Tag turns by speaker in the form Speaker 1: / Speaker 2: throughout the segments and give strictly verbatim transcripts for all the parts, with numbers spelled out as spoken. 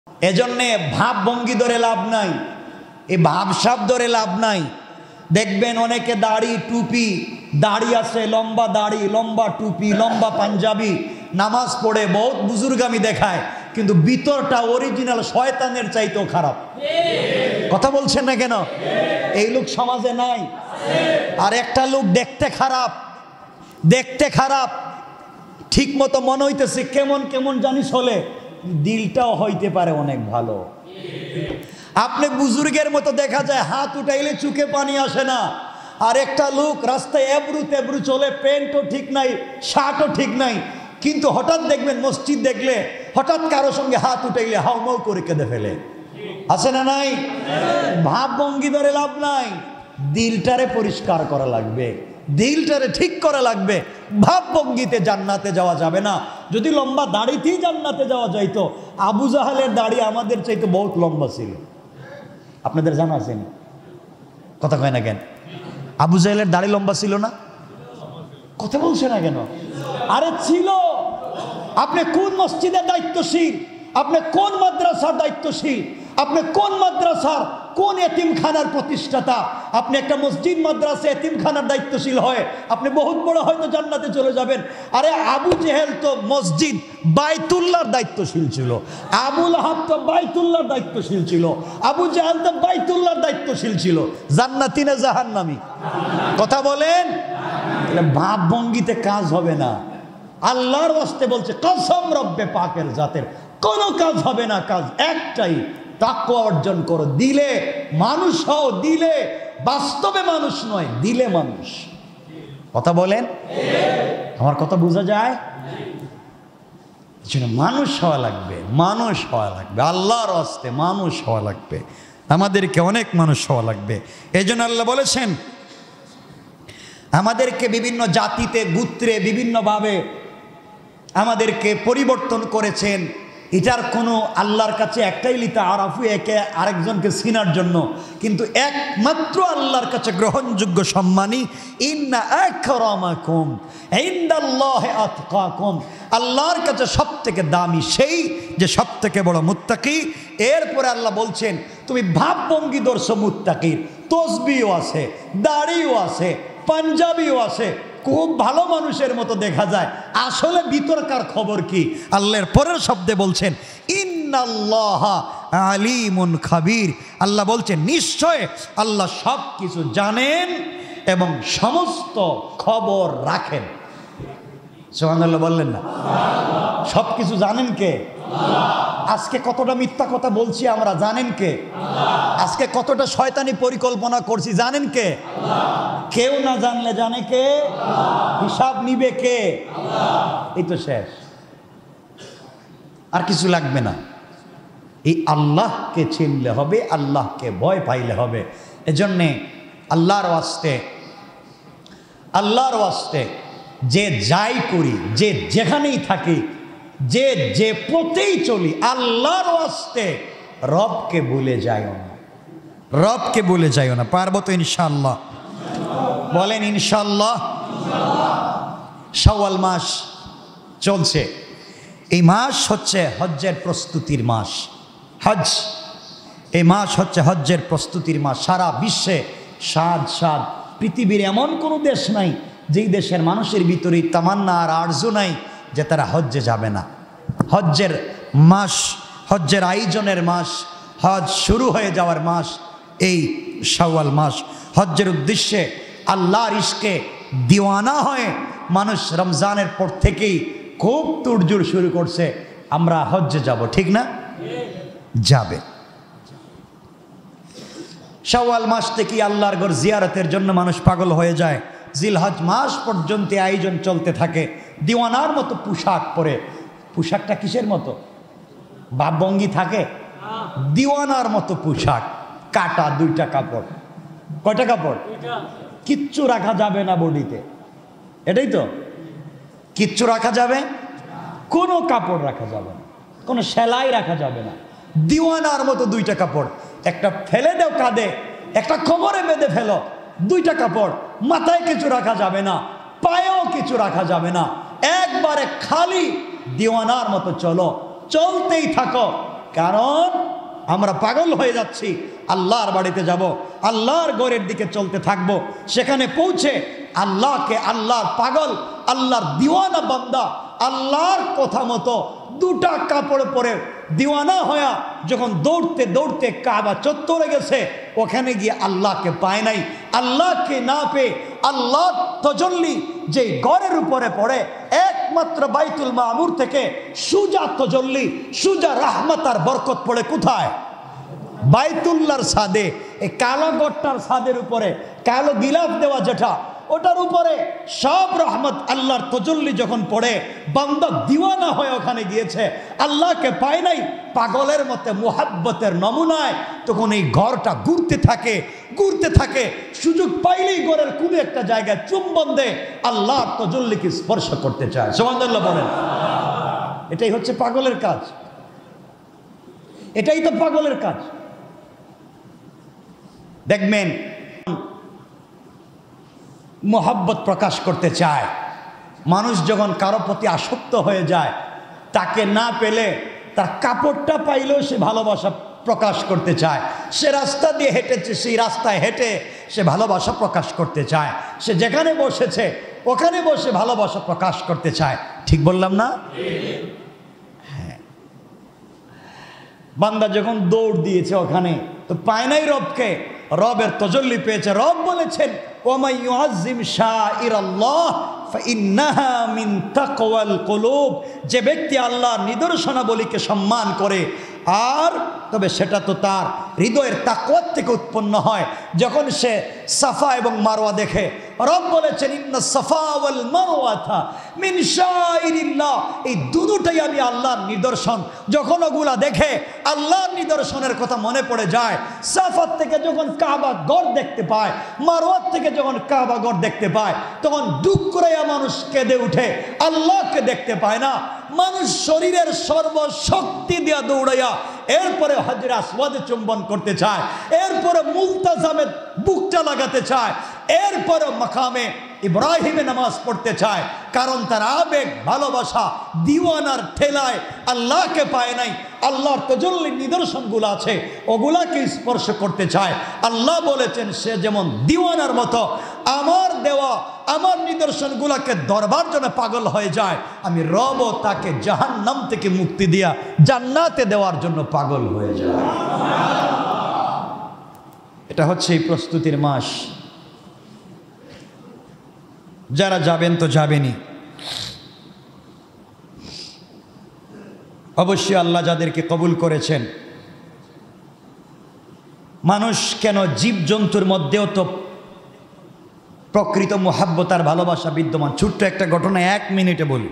Speaker 1: এজন্যে ভাব ভঙ্গি ধরে লাভ নাই, এই ভাবসাব ধরে লাভ নাই। দেখবেন অনেকে দাড়ি টুপি, দাড়ি আছে, লম্বা দাড়ি, লম্বা টুপি, লম্বা পাঞ্জাবি, নামাজ পড়ে বহুত বুজুর্গামি দেখায়, কিন্তু ভিতরটা অরিজিনাল শয়তানের চাইতেও খারাপ। কথা বলছেন না কেন? এই লোক সমাজে নাই। আর একটা লোক দেখতে খারাপ, দেখতে খারাপ, ঠিক মতো মনে হইতেছে কেমন কেমন জানি চলে, দিলটাও হইতে পারে অনেক ভালো। আপনি বুজুর্গের মতো দেখা যায়, হাত উঠাইলে চোখে পানি আসে না। আর একটা লোক রাস্তায় এবরু তেবরু চলে, প্যান্টও ঠিক নাই, শার্টও ঠিক নাই, কিন্তু হঠাৎ দেখবেন মসজিদ দেখলে হঠাৎ কারো সঙ্গে হাত উঠাইলে হাউমাউ করে কেঁদে ফেলে। আছে না নাই? ভাব ভঙ্গি ধরে লাভ নাই, দিলটারে পরিষ্কার করা লাগবে, দিলটারে ঠিক করা লাগবে। ভাব ভঙ্গিতে জান্নাতে যাওয়া যাবে না। যদি লম্বা দাড়িতেই জান্নাতে যাওয়া যাইতো, আবু জাহালের দাড়ি আমাদের চাইতে বহুত লম্বা ছিল। আপনাদের জানা আছে না? কথা কয় না কেন? আবু জাহেলের দাড়ি লম্বা ছিল না? কথা বলছে না কেন? আরে ছিল। আপনি কোন মসজিদের দায়িত্বশীল, আপনি কোন মাদ্রাসার দায়িত্বশীল, আপনি কোন মাদ্রাসার কোন এতিমখানার প্রতিষ্ঠাতা, আপনি একটা মসজিদ মাদ্রাসা এতিমখানার দায়িত্বশীল হয় আপনি বহুত বড় হয়তো জান্নাতে চলে যাবেন। আরে আবু জেহেল তো মসজিদ বাইতুল্লাহর দায়িত্বশীল ছিল, আবু লাহাব তো বাইতুল্লাহর দায়িত্বশীল ছিল, আবু জাহেল তো বাইতুল্লাহর দায়িত্বশীল ছিল। জান্নাতি না জাহান্নামী? কথা বলেন। তাহলে ভাব ভঙ্গিতে কাজ হবে না। আল্লাহর ওয়াস্তে বলছে, কসম রব্বে পাকের জাতের, কোনো কাজ হবে না। কাজ একটাই, তাকওয়া অর্জন করো। দিলে মানুষ হও, দিলে বাস্তবে মানুষ নয়, দিলে মানুষ। কথা বলেন। আমার কথা বোঝা যায়? মানুষ হওয়া লাগবে, মানুষ হওয়া লাগবে, আল্লাহর ওয়াস্তে মানুষ হওয়া লাগবে। আমাদেরকে অনেক মানুষ হওয়া লাগবে। এই জন্য আল্লাহ বলেছেন, আমাদেরকে বিভিন্ন জাতিতে গোত্রে বিভিন্নভাবে আমাদেরকে পরিবর্তন করেছেন। এটার কোনো আল্লাহর কাছে একটাই লিতা আরাফু, একে আরেকজনকে চিনার জন্য, কিন্তু একমাত্র আল্লাহর কাছে গ্রহণযোগ্য সম্মানী ইন্না আকরামাকুম ইনদাল্লাহি আতকাকুম, আল্লাহর কাছে সব থেকে দামি সেই যে সব থেকে বড় মুত্তাকি। এরপরে আল্লাহ বলছেন, তুমি ভাবভঙ্গি ধরছো মুত্তাকির, তসবিও আছে, দাড়িও আছে, পাঞ্জাবিও আছে, খুব ভালো মানুষের মতো দেখা যায়, আসলে ভিতরকার খবর কি? আল্লাহর পরের শব্দে বলছেন, ইন্নাল্লাহা আলিমুন খাবির, আল্লাহ বলছেন নিশ্চয় আল্লাহ সব কিছু জানেন এবং সমস্ত খবর রাখেন। সুবহানাল্লাহ বললেন না? সব কিছু জানেন কে? আজকে কতটা মিথ্যা কথা বলছি আমরা, জানেন কে? আজকে কতটা শয়তানি পরিকল্পনা করছি, জানেন কে? কেউ না জানলে জানে কে? হিসাব নিবে কে? এই তো শেষ, আর কিছু লাগবে না। এই আল্লাহকে চিনলে হবে, আল্লাহকে ভয় পাইলে হবে। এজন্যে আল্লাহর ওয়াস্তে, আল্লাহর ওয়াস্তে যে যাই করি, যে যেখানেই থাকি, যে যে পথেই চলি, আল্লাহর ওয়াস্তে রবকে ভুলে যাইও না, রবকে ভুলে যাইও না। পারবো তো ইনশাআল্লাহ? বলেন ইনশাআল্লাহ। শাওয়াল মাস চলছে, এই মাস হচ্ছে হজ্জের প্রস্তুতির মাস। হজ, এই মাস হচ্ছে হজ্জের প্রস্তুতির মাস। সারা বিশ্বে সাত সাত পৃথিবীর এমন কোনো দেশ নাই যেই দেশের মানুষের ভিতরে তামান্না আর আরজু নাই যে তারা হজ্জে যাবে না। হজ্জের মাস, হজ্জের আয়োজনের মাস, হজ শুরু হয়ে যাওয়ার মাস এই শাওয়াল মাস। হজ্জের উদ্দেশ্যে আল্লাহর ইশকে দিওয়ানা হয়ে মানুষ রমজানের পর থেকেই খুব তোড়জোড় শুরু করছে, আমরা হজ্জে যাব, ঠিক না? যাবে। শাওয়াল মাস থেকে আল্লাহর ঘর জিয়ারতের জন্য মানুষ পাগল হয়ে যায়। জিলহজ মাস পর্যন্ত আয়োজন চলতে থাকে। দিওয়ানার মতো পোশাক পরে, পোশাকটা কিসের মতো? ভাবভঙ্গি থাকে। দিওয়ানার মতো পোশাক, কাটা দুইটা কাপড়। কয়টা কাপড়? কিচ্ছু রাখা যাবে না বডিতে, এটাই তো। কিচ্ছু রাখা যাবে, কোনো কাপড় রাখা যাবে না, কোনো সেলাই রাখা যাবে না। দিওয়ানার মতো দুইটা কাপড়, একটা ফেলে দাও কাঁধে, একটা কোমরে বেঁধে ফেলো, দুইটা কাপড়। মাথায় কিছু রাখা যাবে না, পায়েও কিছু রাখা যাবে না, একবারে খালি দিওয়ানার মতো চলো, চলতেই থাকো। কারণ আমরা পাগল হয়ে যাচ্ছি। আল্লাহর বাড়িতে যাব, আল্লাহর ঘরের দিকে চলতে থাকব, সেখানে পৌঁছে আল্লাহকে আল্লাহর পাগল, আল্লাহর দিওয়ানা বান্দা, আল্লাহর কথা মতো দুটা কাপড় পরে দিওয়ানা হয়া যখন দৌড়তে দৌড়তে কাবা চত্বরে গেছে, ওখানে গিয়ে আল্লাহকে পায় নাই। আল্লাহকে না পেয়ে আল্লাহ তজল্লি যে ঘরের উপরে পড়ে, একমাত্র বাইতুল মামুর থেকে সুজা তজল্লি, সুজা রাহমাত আর বরকত পড়ে কোথায়? বাইতুল্লাহর ছাদে। এই কালো গট্টার ছাদের উপরে কালো গিলাফ দেওয়া যেটা, ওটার উপরে সব রহমত আল্লাহর তজল্লি যখন পড়ে, বান্দা দিওয়ানা হয়ে ওখানে গিয়েছে, আল্লাহকে পায় নাই, পাগলের মতে মুহাব্বতের নমুনায় তখন এই ঘরটা ঘুরতে থাকে ঘুরতে থাকে সুযোগ পাইলেই ঘরের কোনো একটা জায়গায় চুম্বন দেয়, আল্লাহর তজল্লিকে স্পর্শ করতে চায়। সুবহানাল্লাহ বলেন। এটাই হচ্ছে পাগলের কাজ, এটাই তো পাগলের কাজ। দেখবেন মোহাব্বত প্রকাশ করতে চায় মানুষ, যখন কারো প্রতি আসক্ত হয়ে যায়, তাকে না পেলে তার কাপড়টা পাইলেও সে ভালোবাসা প্রকাশ করতে চায়। সে রাস্তা দিয়ে হেঁটেছে, সেই রাস্তায় হেঁটে সে ভালোবাসা প্রকাশ করতে চায়। সে যেখানে বসেছে ওখানে বসে ভালোবাসা প্রকাশ করতে চায়। ঠিক বললাম না? হ্যাঁ। বান্দা যখন দৌড় দিয়েছে ওখানে, তো পায় নাই রবকে, রবের তজল্লি পেয়েছে। রব বলেছেন, ওয়ামান ইউআযযিম শাইরাল্লাহ ফাইন্নাহা মিন তাকওয়াল কুলুব, যে ব্যক্তি আল্লাহর নিদর্শনাবলীকে সম্মান করে, আর তবে সেটা তো তার হৃদয়ের তাকওয়া থেকে উৎপন্ন হয়। যখন সে সাফা এবং মারওয়া দেখে, রব বলেছেন, ইন্না সাফা ওয়াল মারওয়াতা মিন শাইরিল্লাহ, এই দুটোই আমি আল্লাহর নিদর্শন। যখন ওগুলা দেখে আল্লাহর নিদর্শনের কথা মনে পড়ে যায়। সাফা থেকে যখন কাবা ঘর দেখতে পায়, মারওয়াত থেকে যখন কাবা ঘর দেখতে পায়, তখন দুঃখ করে মানুষ কেঁদে উঠে, আল্লাহকে দেখতে পায় না। মানুষ শরীরের সর্বশক্তি দিয়া দৌড়াইয়া এরপরে হজরে আসওয়াদে চুম্বন করতে চায়, এরপরে মুলতাজামে বুকটা লাগাতে চায়, এরপরে মাকামে ইব্রাহিমে নামাজ পড়তে চায়। কারণ তার আবেগ, ভালোবাসা দিওয়ানার ঠেলায় আল্লাহকে পায় নাই। আল্লাহর তজল্লির নিদর্শনগুলো আছে, ওগুলাকে স্পর্শ করতে চায়। আল্লাহ বলেছেন, সে যেমন দিওয়ানার মতো আমার দেওয়া আমার নিদর্শনগুলাকে ধরবার জন্য পাগল হয়ে যায়, আমি রবও তাকে জাহান্নাম থেকে মুক্তি দিয়া জান্নাতে দেওয়ার জন্য পাগল হয়ে যায়। এটা হচ্ছে এই প্রস্তুতির মাস। যারা যাবেন তো যাবেনই, অবশ্যই আল্লাহ যাদেরকে কবুল করেছেন। মানুষ কেন, জীবজন্তুর মধ্যেও তো প্রকৃত মুহাব্বত আর ভালোবাসা বিদ্যমান। ছোট্ট একটা ঘটনা এক মিনিটে বলি।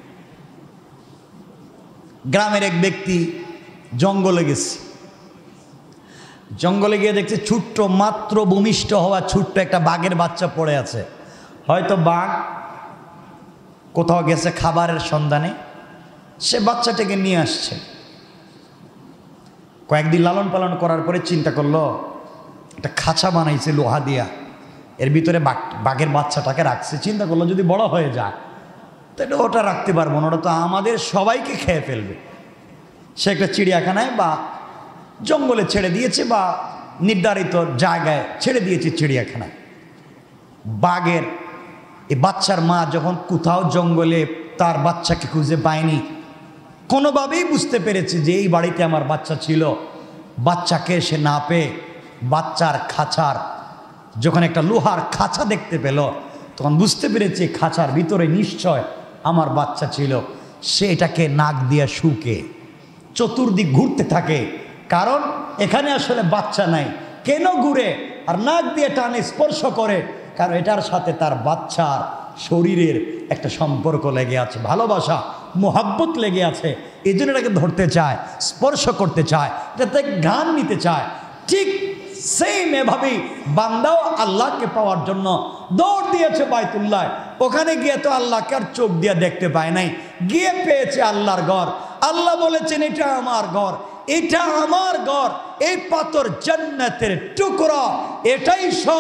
Speaker 1: গ্রামের এক ব্যক্তি জঙ্গলে গেছে, জঙ্গলে গিয়ে দেখছে ছোট্ট মাত্র ভূমিষ্ঠ হওয়া ছোট্ট একটা বাঘের বাচ্চা পড়ে আছে। হয়তো বাঘ কোথাও গেছে খাবারের সন্ধানে, সে বাচ্চাটাকে নিয়ে আসছে। কয়েকদিন লালন পালন করার পরে চিন্তা করলো, একটা খাঁচা বানাইছে লোহা দিয়া, এর ভিতরে বাঘ বাঘের বাচ্চাটাকে রাখছে। চিন্তা করলো, যদি বড় হয়ে যায় তাহলে ওটা রাখতে পারবো না, ওটা তো আমাদের সবাইকে খেয়ে ফেলবে। সে একটা চিড়িয়াখানায় বা জঙ্গলে ছেড়ে দিয়েছে, বা নির্ধারিত জায়গায় ছেড়ে দিয়েছে চিড়িয়াখানায়। বাঘের এই বাচ্চার মা যখন কোথাও জঙ্গলে তার বাচ্চাকে খুঁজে পায়নি, কোনোভাবেই বুঝতে পেরেছে যে এই বাড়িতে আমার বাচ্চা ছিল। বাচ্চাকে সে না পেয়ে বাচ্চার খাঁচার, যখন একটা লোহার খাঁচা দেখতে পেল, তখন বুঝতে পেরেছে খাঁচার ভিতরে নিশ্চয় আমার বাচ্চা ছিল। সে এটাকে নাক দিয়ে শুকে চতুর্দিক ঘুরতে থাকে, কারণ এখানে আসলে বাচ্চা নাই। কেন ঘুরে আর নাক দিয়ে টানে স্পর্শ করে? কারণ এটার সাথে তার বাচ্চার শরীরের একটা সম্পর্ক লেগে আছে, ভালোবাসা মোহাব্বত লেগে আছে। এই জন্য এটাকে ধরতে চায়, স্পর্শ করতে চায়, যাতে ঘ্রাণ নিতে চায়। ঠিক সেম এভাবেই বান্দাও আল্লাহকে পাওয়ার জন্য দৌড় দিয়েছে বাইতুল্লাহ। ওখানে গিয়ে তো আল্লাহকে আর চোখ দিয়ে দেখতে পায় নাই, গিয়ে পেয়েছে আল্লাহর ঘর। আল্লাহ বলেছেন, এটা আমার ঘর, এটা আমার ঘর, এই পাথর জান্নাতের টুকরা, এটাই সব,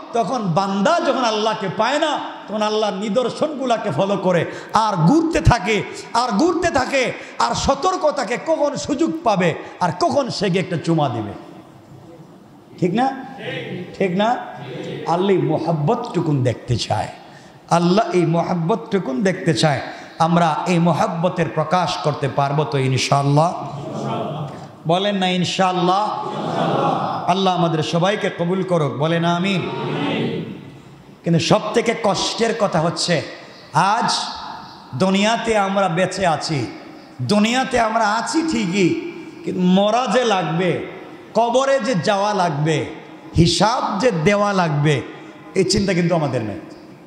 Speaker 1: তখন বান্দা যখন আল্লাহকে পায় না তখন আল্লাহর নিদর্শনগুলোকে ফলো করে আর ঘুরতে থাকে আর ঘুরতে থাকে আর সতর্ক থাকে কখন সুযোগ পাবে আর কখন সে গিয়ে একটা চুমা দিবে। ঠিক না? ঠিক না? আল্লাহ মোহাব্বতটুকুন দেখতে চায়, আল্লাহ এই মোহাব্বতটুকুন দেখতে চায়। আমরা এই মোহাব্বতের প্রকাশ করতে পারবো তো ইনশাআল্লাহ? বলেন না ইনশাআল্লাহ? আল্লাহ আমাদের সবাইকে কবুল করুক, বলেন আমিন। কিন্তু সব থেকে কষ্টের কথা হচ্ছে আজ দুনিয়াতে আমরা বেঁচে আছি, দুনিয়াতে আমরা আছি ঠিকই, কিন্তু মরা যে লাগবে, কবরে যে যাওয়া লাগবে, হিসাব যে দেওয়া লাগবে, এই চিন্তা কিন্তু আমাদের নেই।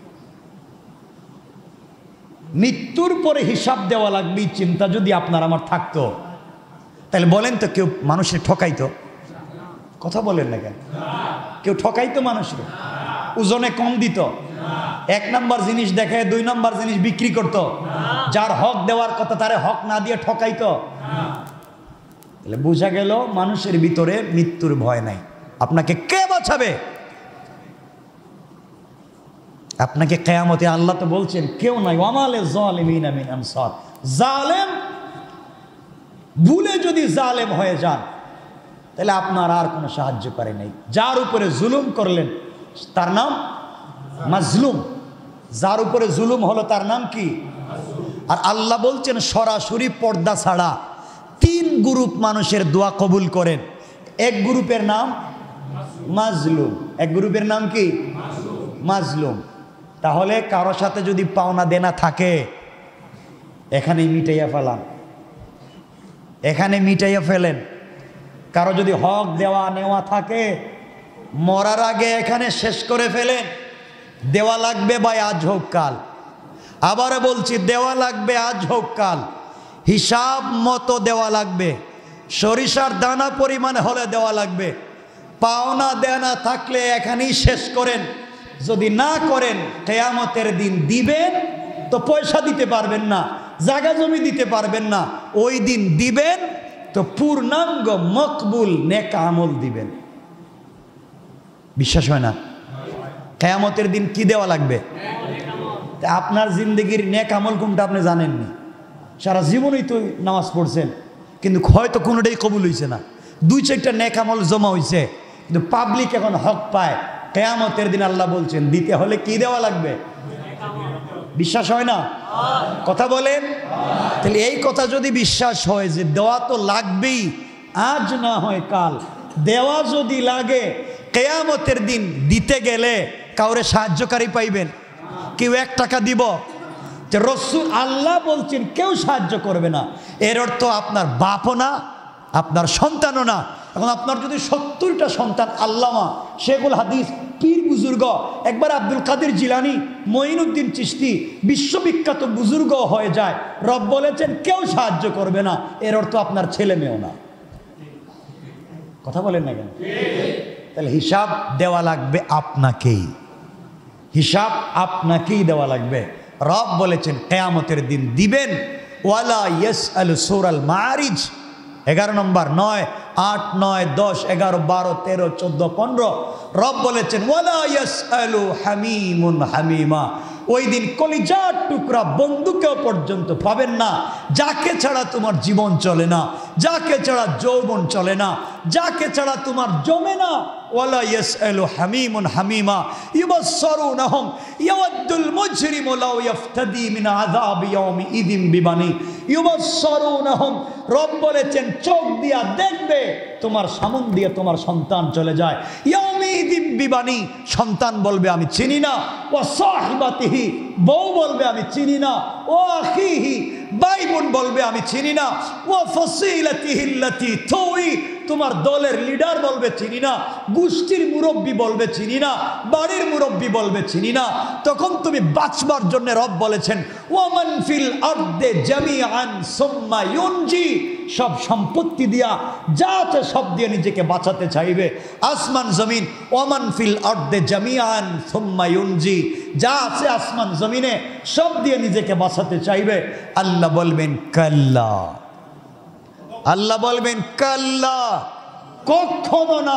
Speaker 1: মৃত্যুর পরে হিসাব দেওয়া লাগবে এই চিন্তা যদি আপনার আমার থাকতো, তাহলে বলেন তো কেউ মানুষের ঠকাইতো? কথা বলেন না কেন? কেউ ঠকাইতো মানুষের? ওজনে কম দিত? এক নাম্বার জিনিস দেখে দুই নাম্বার জিনিস বিক্রি করত? যার হক দেওয়ার কথা তারে হক না দিয়ে ঠকাইতো? তাহলে বোঝা গেল মানুষের ভিতরে মৃত্যুর ভয় নাই। আপনাকে কে বাঁচাবে? আপনাকে কিয়ামতে আল্লাহ তো বলছেন কেউ নাই, ওয়ামালে যালিমিনা মিন আনসার। জালেম ভুলে যদি জালেম হয়ে যান তাহলে আপনার আর কোনো সাহায্য করে নাই। যার উপরে জুলুম করলেন তার নাম মাজলুম, যার উপরে জুলুম হলো তার নাম কি? আর আল্লাহ বলছেন সরাসরি পর্দা ছাড়া তিন গ্রুপ মানুষের দোয়া কবুল করেন। এক গ্রুপের নাম মাজলুম, এক গ্রুপের নাম কি? মাজলুম। তাহলে কারো সাথে যদি পাওনা দেনা থাকে এখানেই মিটাইয়া ফেলান, এখানে মিটাইয়া ফেলেন। কারো যদি হক দেওয়া নেওয়া থাকে মরার আগে এখানে শেষ করে ফেলেন। দেওয়া লাগবে ভাই আজ হোক কাল, আবার বলছি দেওয়া লাগবে আজ হোক কাল, হিসাব মতো দেওয়া লাগবে, সরিষার দানা পরিমাণে হলে দেওয়া লাগবে। পাওনা দেনা থাকলে এখানেই শেষ করেন। যদি না করেন কিয়ামতের দিন দিবেন তো পয়সা দিতে পারবেন না, জায়গা জমি দিতে পারবেন না। ওই দিন দিবেন তো পূর্ণাঙ্গ মকবুল নেক আমল দিবেন। বিশ্বাস হয় না? কিয়ামতের দিন কি দেওয়া লাগবে? আপনার জিন্দগির নেক আমল কোনটা আপনি জানেননি। সারা জীবনই তো নামাজ পড়ছেন কিন্তু হয়তো কোনোটাই কবুল হয়েছে না। দুই চারটা নেক আমল জমা হয়েছে কিন্তু পাবলিক এখন হক পায়। কিয়ামতের দিন আল্লাহ বলছেন দিতে হলে কি দেওয়া লাগবে? বিশ্বাস হয় না? কথা বলেন। তাহলে এই কথা যদি বিশ্বাস হয় যে দেওয়া তো লাগবেই, আজ না হয় কাল, দেওয়া যদি লাগে কিয়ামতের দিন দিতে গেলে কাউরে সাহায্যকারী পাইবেন? কেউ এক টাকা দিব? যে রসুল আল্লাহ বলছেন কেউ সাহায্য করবে না, এর অর্থ আপনার বাপও না আপনার সন্তানও না। এখন আপনার যদি সত্তরটা সন্তান আল্লামা শেখুল হাদিস পীর বুজুর্গ, একবার আব্দুল কাদের জিলানি, মঈনুদ্দিন চিশতি বিশ্ববিখ্যাত বুজুর্গ হয়ে যায়, রব বলেছেন কেউ সাহায্য করবে না, এর অর্থ আপনার ছেলে মেয়েও না। কথা বলেন না কেন? তাহলে হিসাব দেওয়া লাগবে আপনাকেই, হিসাব আপনাকেই দেওয়া লাগবে। রব বলেছেন কিয়ামতের দিন দিবেন। ওয়ালা ইয়াসআলু সূরাল মাআরিজ এগারো নম্বর, নয় আট নয় দশ এগারো বারো তেরো চোদ্দ পনেরো রব বলেছেন ওয়ালা ইয়াসআলু হামিমুন হামিমা। ওই দিন কলিজার টুকরা বন্ধুকেও পর্যন্ত পাবেন না, যাকে ছাড়া তোমার জীবন চলে না, যাকে ছাড়া যৌবন চলে না, যাকে ছাড়া তোমার জমে না। ওয়ালা ইয়াসআলু হামিমুন হামিমা ইউবাসসিরুনহুম ইয়াওয়াদ্দুল মুজরিমু লাউ ইফতাদি মিন আযাবি ইয়াউমি ইযিন বিবানি ইউবাসসিরুনহুম। রব বলেছেন চোখ দিয়া দেখবে তোমার সামন দিয়ে তোমার সন্তান চলে যায়। ইয়াউমি ইযিন বিবানি, সন্তান বলবে আমি চিনি না। ওয়া সাহিবাতিহি, বউ বলবে আমি চিনি না। ও আখিহি, ভাই বোন বলবে আমি চিনি না। ও ফসিলাতিহি আল্লাতী তুই, তোমার দলের লিডার বলবে চিনি না, গোষ্ঠীর মুরব্বী বলবে চিনি না, বাড়ির মুরব্বী বলবে চিনি না। তখন তুমি বাঁচবার জন্য রব বলেছেন ওয়ামান ফিল আরদে জামিআন সুম্মা ইউনজি, সব সম্পত্তি দিয়া যা আছে সব দিয়ে নিজেকে বাঁচাতে চাইবে। আসমান জমিন ওয়ামান ফিল আরদে জামিআন সুম্মা ইউনজি, যা আছে আসমান জমিনে সব দিয়ে নিজেকে বাঁচাতে চাইবে। আল্লাহ বলবেন কাল্লা, আল্লাহ বলবেন কাল্লা, কখনো না।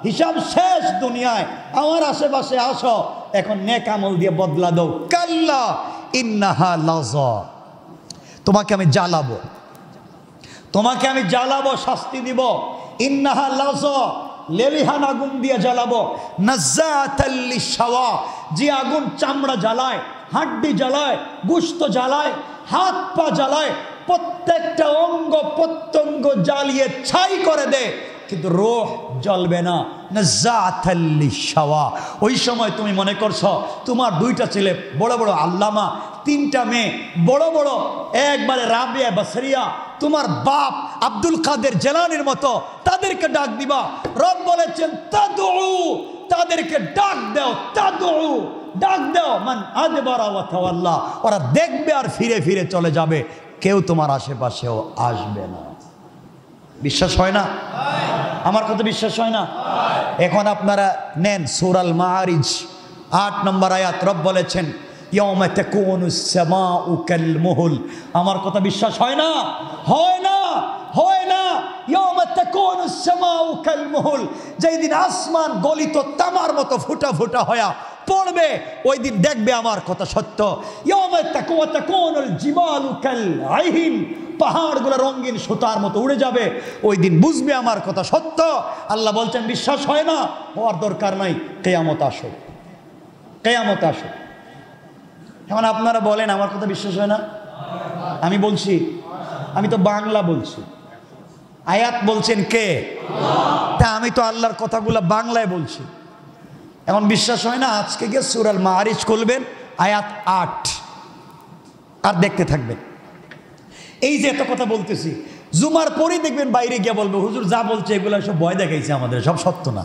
Speaker 1: হিসাব শেষ দুনিয়ায়, আমার আশেপাশে আসো, এখন নেক আমল দিয়ে বদলা দাও। কাল্লা ইন্নাহা লাযা, তোমাকে আমি জ্বালাবো, তোমাকে আমি জ্বালাবো, শাস্তি দিব। ইন্নাহা লাযা, লেলিহান আগুন দিয়ে জ্বালাবো। নাজ্জাতাল লিশাওয়া, যে আগুন চামড়া জ্বালায়, হাড্ডি জ্বালায়, গোশত জ্বালায়, হাত পা জ্বালায়, প্রত্যেকটা অঙ্গ প্রত্যঙ্গ জ্বালিয়ে ছাই করে দে, কিন্তু রূহ জ্বলবে না। নাজ্জাতাল লিশাওয়া, ওই সময় তুমি মনে করছো তোমার দুইটা ছেলে বড় বড় আল্লামা, তিনটা মেয়ে বড় বড় একবারে রাবিয়া বসরিয়া, তোমার বাপ আব্দুল কাদের জিলানীর মতো, তাদেরকে ডাক দিবা। রব বলেছেন তাদউ, তাদেরকে ডাক দাও, তাদউ, ডাক দাও। মান আদবারা ওয়া তাওয়াল্লা, ওরা দেখবে আর ফিরে ফিরে চলে যাবে, কেউ তোমার আশেপাশেও আসবে না। বিশ্বাস হয় না? আমার কথা বিশ্বাস হয় না? এখন আপনারা নেন সূরা আল মাআরিজ আট নম্বর আয়াত, রব বলেছেন ইয়াউমা তাকুনুস সামাউ কাল মুহল। আমার কথা বিশ্বাস হয় না? হয় না, হয় না। ইয়াউমা তাকুনুস সামাউ কাল মুহল, যেই দিন আসমান গলিত তামার মতো ফুটা ফুটা হয়া পড়বে, ওই দিন দেখবে আমার কথা সত্য। ইয়াউমা তাকুনুল জিবালু কাল আইহিন, পাহাড়গুলো রঙিন সুতার মতো উড়ে যাবে, ওই দিন বুঝবে আমার কথা সত্য। আল্লাহ বলছেন বিশ্বাস হয় না, হওয়ার দরকার নাই, কিয়ামত আসো, কিয়ামত আসো। এখন আপনারা বলেন আমার কথা বিশ্বাস হয় না? আমি বলছি, আমি তো বাংলা বলছি, আয়াত বলছেন কে? তা আমি তো আল্লাহর কথাগুলো বাংলায় বলছি। এখন বিশ্বাস হয় না? আজকে গিয়ে সূরা আল মাআরিজ খুলবেন, আয়াত আট, আর দেখতে থাকবেন। এই যে এত কথা বলতেছি, জুমার পরেই দেখবেন বাইরে গিয়ে বলবে হুজুর যা বলছে এগুলো সব ভয় দেখাইছে, আমাদের সব সত্য না।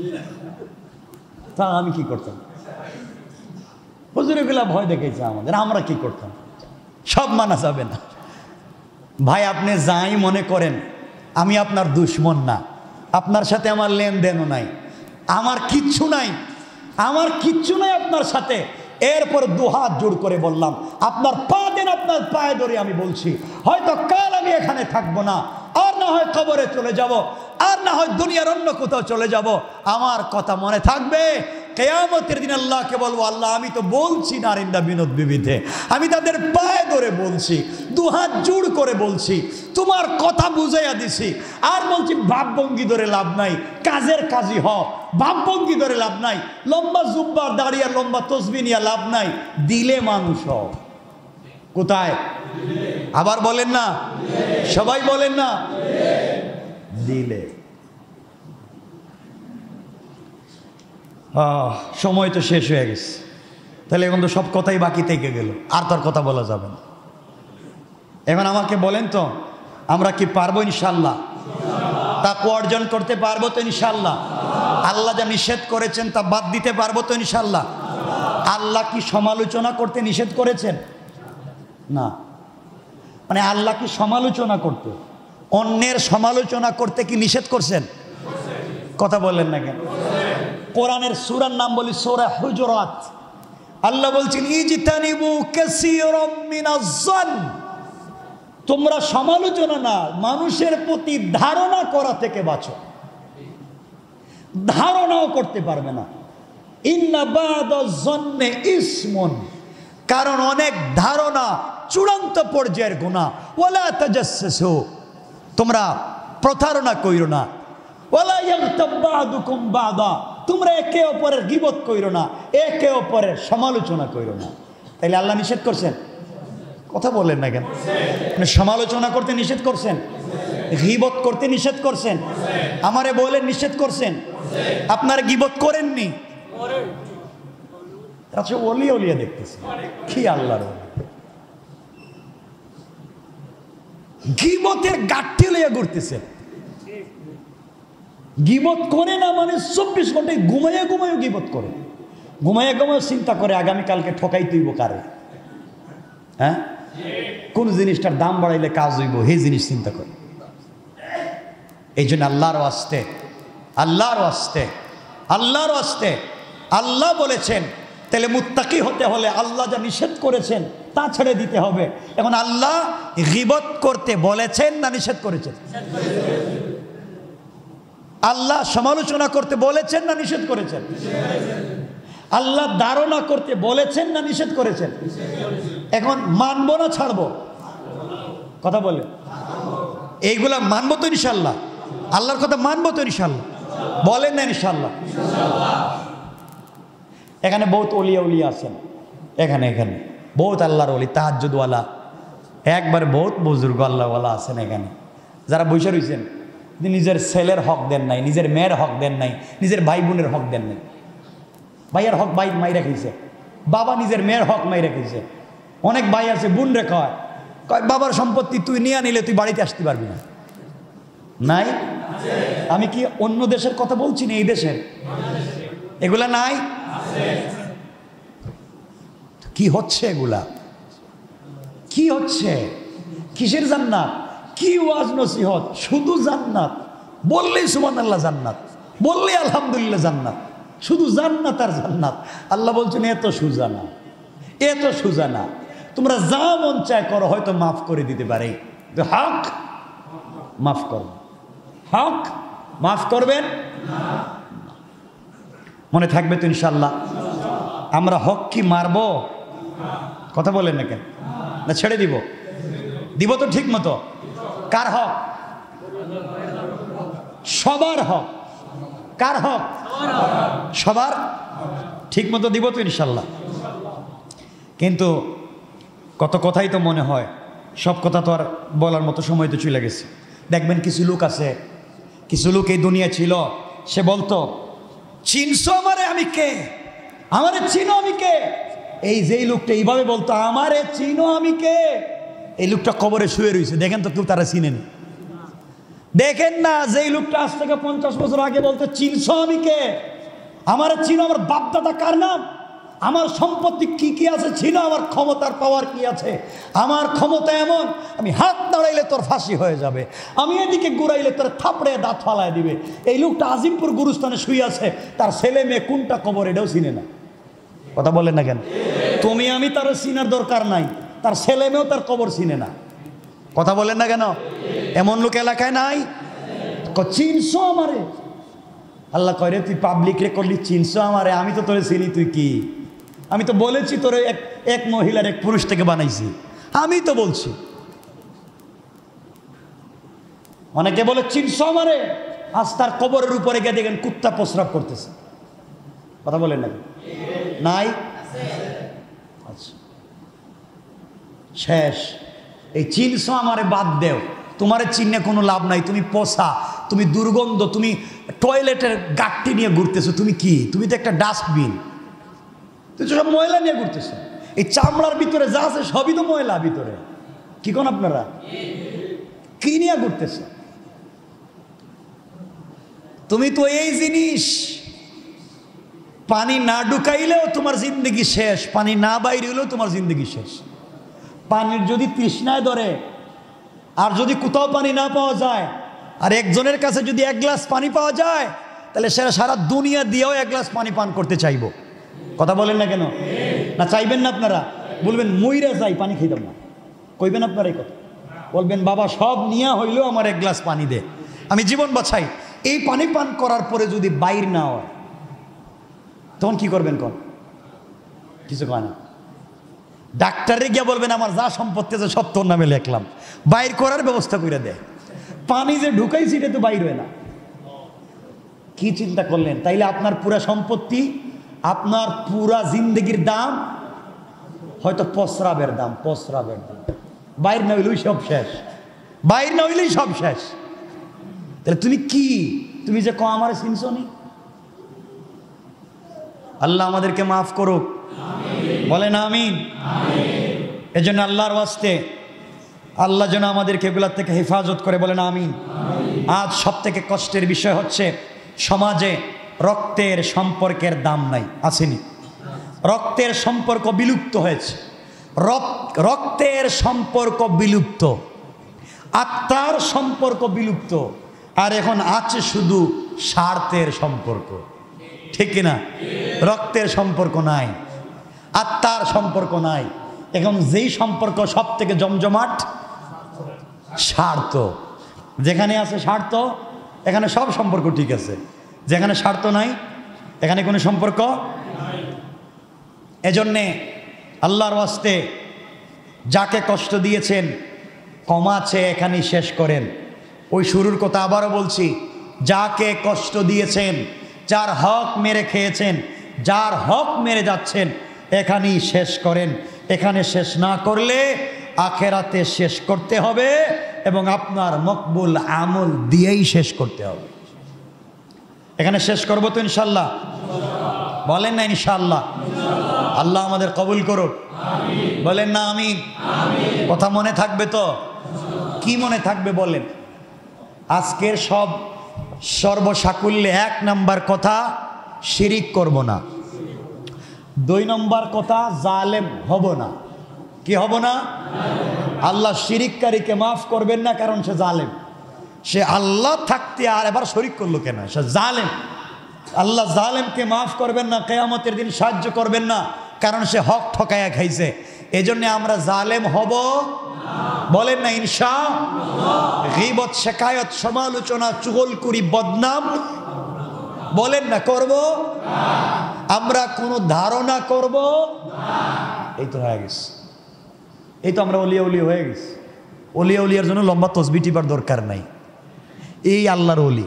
Speaker 1: তা আমি কি করতাম? হুজুর এগুলা ভয় দেখাইছে আমাদের, আমরা কি করতাম? সব মানা যাবে না। ভাই আপনি যাই মনে করেন, আমি আপনার দুশমন না, আপনার সাথে আমার লেনদেনও নাই, আমার কিচ্ছু নাই, আমার কিচ্ছু নাই আপনার সাথে। এরপর দুহাত জোড় করে বললাম আপনার পা দেন, আপনার পায়ে ধরে আমি বলছি, হয়তো কাল আমি এখানে থাকবো না, আর না হয় কবরে চলে যাব, আর না হয় দুনিয়ার অন্য কোথাও চলে যাব, আমার কথা মনে থাকবে। কিয়ামতের দিন আল্লাহকে বলবো, আল্লাহ আমি তো বলছি নারিন্দা বিনোদ বিবিধে, আমি তাদের পায়ে ধরে বলছি, দুহাত জোড় করে বলছি, তোমার কথা বুঝাইয়া দিছি, আর বলছি ভাবভঙ্গি ধরে লাভ নাই, কাজের কাজই হ, ভাবভঙ্গি ধরে লাভ নাই, লম্বা জুব্বার দাঁড়িয়ে লম্বা তসবিহ নিয়ে লাভ নাই, দিলে মানুষ হও। কোথায়? আবার বলেন না, সবাই বলেন না, দিলে। সময় তো শেষ হয়ে গেছে, তাহলে এখন তো সব কথাই বাকি থেকে গেল, আর তোর কথা বলা যাবে না। এখন আমাকে বলেন তো, আমরা কি পারবো ইনশাল্লাহ? তাকওয়া অর্জন করতে পারবো তো ইনশাল্লাহ? আল্লাহ যা নিষেধ করেছেন তা বাদ দিতে পারবো তো ইনশাল্লাহ? আল্লাহ কি সমালোচনা করতে নিষেধ করেছেন? না। মানে আল্লাহ কি সমালোচনা করতে, অন্যের সমালোচনা করতে কি নিষেধ করছেন? কথা বললেন না কেন? কোরআনের সূরার নাম বলি সূরা হুজুরাত। আল্লাহ বলছেন ইজতানিবু কাসীরাম মিনাজ যান, তোমরা সমালোচনা না, মানুষের প্রতি ধারণা করা থেকে বাঁচো। ধারণাও করতে পারবে না। ইন্না বাদাজ যান্নি ইসমুন, কারণ অনেক ধারণা চূড়ান্ত পর্যায়ের গুনাহ। ওয়ালা তাজাসসু, তোমরা প্রতারণা কইরো না। ওয়ালা ইয়াগতাব বা'দুকুম বা'দা, তোমরা একে অপরের গীবত কইরো না, একে অপরের সমালোচনা কইরো না। তাইলে আল্লাহ নিষেধ করছেন? কথা বলেন না কেন? মানে সমালোচনা করতে নিষেধ করছেন, গীবত করতে নিষেধ করছেন, আমারে বলেন নিষেধ করছেন, আপনারা গীবত করেননি? আচ্ছা ওলিয়া ওলিয়া দেখতেছি কি আল্লাহর গীবতের গাঠি লইয়া ঘুরতেছেন। গীবত করে না মানে চব্বিশ ঘন্টায় ঘুমাইয়া ঘুমাইয়া গীবত করে, ঘুমাইয়া ঘুমাইয়া চিন্তা করে আগামীকালকে ঠকাই তুইব কারে, হ্যাঁ কোন জিনিসটার দাম বাড়াইলে কাজ হইব, সেই জিনিস চিন্তা করে। এই জন্য আল্লাহর ওয়াস্তে, আল্লাহর ওয়াস্তে, আল্লাহর ওয়াস্তে আল্লাহ বলেছেন, তাহলে মুত্তাকি হতে হলে আল্লাহ যা নিষেধ করেছেন তা ছেড়ে দিতে হবে। এখন আল্লাহ গীবত করতে বলেছেন না নিষেধ করেছেন? আল্লাহ সমালোচনা করতে বলেছেন না নিষেধ করেছেন? আল্লাহ ধারণা করতে বলেছেন না নিষেধ করেছেন? এখন মানবো না ছাড়বো? কথা বলে এইগুলা মানবো তো ইনশাল্লাহ? আল্লাহর কথা মানবো তো ইনশাল্লাহ? বলেন না ইনশাল্লাহ? এখানে বহুত ওলিয়া উলিয়া আছেন, এখানে এখানে বহুত আল্লাহর ওলি তাহাজ্জুদওয়ালা, একবার বহুত বুজুর্গ আল্লাহওয়ালা আছেন এখানে, যারা বসে রয়েছেন নিজের ছেলের হক দেন নাই, নিজের মেয়ের হক দেন নাই, নিজের ভাই বোনের হক দেন নাই। ভাইয়ের হক ভাই মাই রেখেছে, বাবা নিজের মেয়ের হক মাই রেখেছে। অনেক ভাই আছে বোন রেখা হয়, কয় বাবার সম্পত্তি তুই নিয়ে নিলে তুই বাড়িতে আসতে পারবি না। নাই? আমি কি অন্য দেশের কথা বলছি না, এই দেশের এগুলা নাই? কি হচ্ছে এগুলা? কি হচ্ছে? কিসের জান্নাত? কি ওয়াজ নসিহত? শুধু জান্নাত বললেই সুবহানাল্লাহ জান্নাত, বললেই আলহামদুলিল্লাহ জান্নাত, শুধু জান্নাত আর জান্নাত। আল্লাহ বলছেন এত সুজা না, এত সুজা না, তোমরা যা মন চায় করো, হয়তো মাফ করে দিতে পারে। হক মাফ করবেন, হক মাফ করবেন, মনে থাকবে তো ইনশাল্লাহ? আমরা হক কি মারবো? কথা বলেন না কেন? না ছেড়ে দিব? দিব তো ঠিক মতো? কার হক? সবার হক। কার হক? সবার। ঠিক মতো দিব তো ইনশাল্লাহ? কিন্তু কত কথাই তো মনে হয়, সব কথা তো আর বলার মতো সময় তো চলে গেছে। দেখবেন কিছু লোক আছে, কিছু লোক এই দুনিয়া ছিল, সে বলতো চিনছো আমারে, আমি কে? আমারে চিনো, আমি কে? এই যেই লোকটা এইভাবে বলতো আমারে চিনো আমি কে, এই লোকটা কবরে শুয়ে রয়েছে। দেখেন তো কেউ তারা চিনেনি? দেখেন না, যেই লোকটা আজ থেকে পঞ্চাশ বছর আগে বলতো চিনছো আমি কে, আমারে চিনো, আমার বাপ দাদা কার নাম, আমার সম্পত্তি কি কি আছে ছিল, আমার ক্ষমতার পাওয়ার কি আছে, আমার ক্ষমতা এমন আমি হাত নাড়াইলে তোর ফাঁসি হয়ে যাবে, আমি এদিকে ঘুরাইলে তোর থাপড়ে দাঁত ফালায় দিবে। এই লোকটা আজিমপুর গুরুস্থানে শুয়ে আছে, তার ছেলে মেয়ে কোনটা কবর এটাও চিনে না। কথা বলেন না কেন? তুমি আমি তার চিনার দরকার নাই, তার ছেলে মেয়েও তার কবর চিনে না। কথা বলেন না কেন? এমন লোক এলাকায় নাই? চিনছো আমারে? আল্লাহ কয় রে তুই পাবলিক রে করলি চিনছো আমারে, আমি তো তোরে চিনি, তুই কি? আমি তো বলেছি তোরে এক এক মহিলার এক পুরুষ থেকে বানাইছি, আমি তো বলছি। অনেকে বলে চিনছো আমারে, আজ তার কবরের উপরে গিয়ে দেখেন কুত্তা প্রস্রাব করতেছে। কথা বলেন না? নাই? আচ্ছা শেষ। এই চিনছো আমারে বাদ দেও, তোমারে চিনে কোনো লাভ নাই, তুমি পোষা, তুমি দুর্গন্ধ, তুমি টয়লেটের গাট্টি নিয়ে ঘুরতেছো। তুমি কি? তুমি তো একটা ডাস্টবিন, তুই তো সব ময়লা নিয়ে ঘুরতেছো। এই চামড়ার ভিতরে যা আছে সবই তো ময়লা ভিতরে। কি কোন আপনারা কি নিয়ে ঘুরতেছো? তুমি তো এই জিনিস, পানি না ঢুকাইলেও তোমার জিন্দগি শেষ, পানি না বাইরে হলেও তোমার জিন্দগি শেষ। পানির যদি তৃষ্ণায় ধরে, আর যদি কোথাও পানি না পাওয়া যায়, আর একজনের কাছে যদি এক গ্লাস পানি পাওয়া যায়, তাহলে সেটা সারা দুনিয়া দিয়েও এক গ্লাস পানি পান করতে চাইবো। কথা বলেন না কেন? না চাইবেন না আপনারা? বলবেন মইরা যাই, পানি খাইতাম না, কইবেন আপনারা এই কথা? বলবেন বাবা সব নিয়া হইলেও আমার এক গ্লাস পানি দে, আমি জীবন বাঁচাই। এই পানি পান করার পরে যদি বাইর না হয়, তখন কি করবেন? কোন কিছু কয় না। ডাক্তারে গিয়ে বলবেন আমার যা সম্পত্তি আছে সব তোর নামে লেখলাম, বাইর করার ব্যবস্থা করে দেয়। পানি যে ঢুকাইছি এটা তো বাইর হয় না। কি চিন্তা করলেন? তাইলে আপনার পুরা সম্পত্তি, আপনার পুরা জিন্দগির দাম হয়তো প্রস্রাবের দাম, প্রস্রাবের দাম। বাইর না হইলেই সব শেষ, বাইর না হইলেই সব শেষ। তাহলে তুমি কি? তুমি যে ক আমার চিনছো নি? আল্লাহ আমাদেরকে মাফ করুক, বলেন আমিন। এজন্য আল্লাহর ওয়াস্তে আল্লাহ যেন আমাদেরকে এগুলার থেকে হেফাজত করে, বলেন আমিন। আজ সব থেকে কষ্টের বিষয় হচ্ছে সমাজে রক্তের সম্পর্কের দাম নাই, আসেনি। রক্তের সম্পর্ক বিলুপ্ত হয়েছে, রক্তের সম্পর্ক বিলুপ্ত, আত্মার সম্পর্ক বিলুপ্ত, আর এখন আছে শুধু স্বার্থের সম্পর্ক। ঠিক না? রক্তের সম্পর্ক নাই, আত্মার সম্পর্ক নাই। এখন যেই সম্পর্ক সব থেকে জমজমাট, স্বার্থ। যেখানে আছে স্বার্থ এখানে সব সম্পর্ক ঠিক আছে। যেখানে স্বার্থ নাই এখানে কোনো সম্পর্ক। এজন্যে আল্লাহর ওয়াস্তে যাকে কষ্ট দিয়েছেন ক্ষমা চেয়ে এখানেই শেষ করেন। ওই শুরুর কথা আবারও বলছি, যাকে কষ্ট দিয়েছেন, যার হক মেরে খেয়েছেন, যার হক মেরে যাচ্ছেন, এখানেই শেষ করেন। এখানে শেষ না করলে আখেরাতে শেষ করতে হবে এবং আপনার মকবুল আমল দিয়েই শেষ করতে হবে। এখানে শেষ করবো তো ইনশাল্লাহ? বলেন না ইনশাল্লাহ? আল্লাহ আমাদের কবুল করুক, বলেন না আমিন। কথা মনে থাকবে তো? কি মনে থাকবে বলেন? আজকের সব সর্বসাকুল্যে এক নাম্বার কথা, শিরিক করব না। দুই নম্বর কথা, জালেম হব না। কি হব না? আল্লাহ শিরিককারীকে মাফ করবেন না, কারণ সে জালেম। সে আল্লাহ থাকতে আর এবার শরিক করলো কেন? সে জালেম। আল্লাহ জালেমকে মাফ করবেন না, কিয়ামতের দিন সাহায্য করবেন না, কারণ সে হক ঠকায়া খাইছে। এজন্য আমরা জালেম হব, বলেন না ইনশাআল্লাহ। গীবত, শিকায়ত, সমালোচনা, চুগলখড়ি, বদনাম বলেন না করব। আমরা কোনো ধারণা করব। এই তো হয়ে গেছে, এই তো আমরা অলিয়া উলিয়া হয়ে গেছি। অলিয়া উলিয়ার জন্য লম্বা তসবিহ টিপার দরকার নাই, এই আল্লাহর অলি।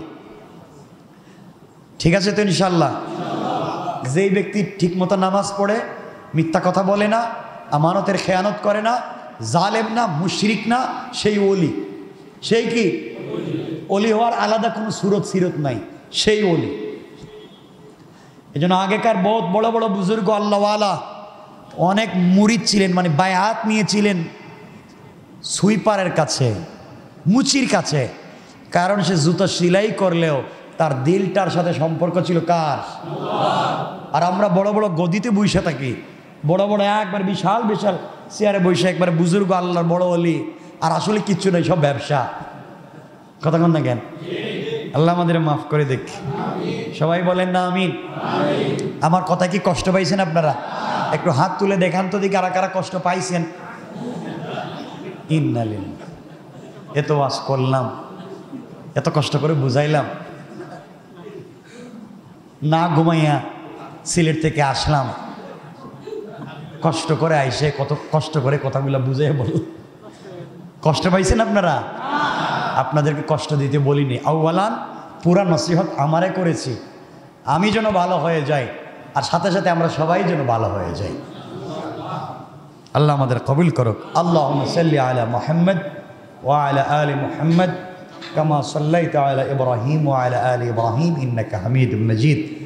Speaker 1: ঠিক আছে তো ইনশাল্লাহ? যেই ব্যক্তি ঠিকমতো নামাজ পড়ে, মিথ্যা কথা বলে না, আমানতের খেয়ানত করে না, জালেম না, মুশরিক না, সেই ওলি। সেই কি ওলি হওয়ার আলাদা কোনো সুরত সিরত নাই, সেই ওলি। এই জন্য আগেকার বহুত বড় বড় বুজুর্গ আল্লাহওয়ালা অনেক মুরিদ ছিলেন, মানে বায়াত নিয়েছিলেন সুইপারের কাছে, মুচির কাছে। কারণ সে জুতো সেলাই করলেও তার দিলটার সাথে সম্পর্ক ছিল কার? আর আমরা বড় বড় গদিতে বসে থাকি, বড় বড় একবার বিশাল বিশাল চেয়ারে বসে, একবার বুজুর্গ আল্লাহর বড় অলি, আর আসলে কিচ্ছু নেই, সব ব্যবসা। কথা কন না কেন? আল্লাহ আমাদের মাফ করে দেখ। সবাই বলেন না আমিন। আমার কথা কি কষ্ট পাইছেন আপনারা? একটু হাত তুলে দেখান তো দিকে, কারা কারা কষ্ট পাইছেন। ইন্নালিল্লাহ। এত ওয়াজ করলাম, এত কষ্ট করে বুঝাইলাম, না ঘুমাইয়া সিলেট থেকে আসলাম, কষ্ট করে আইসে কত কষ্ট করে কথাগুলো বুঝাই বল। কষ্ট পাইছেন আপনারা? আপনাদেরকে কষ্ট দিতে বলিনি। আউয়ালান পুরা নসিহত আমারে করেছি, আমি যেন ভালো হয়ে যাই, আর সাথে সাথে আমরা সবাই যেন ভালো হয়ে যাই। আল্লাহ আমাদের কবুল করুক। আল্লাহুম্মা সাল্লি আলা মুহাম্মদ ওয়া আলা আলি মুহাম্মদ কামা সাল্লাইতা আলা ইব্রাহিম ওয়া আলা আলি ইব্রাহিম ইন্নাকা হামিদুম মাজিদ।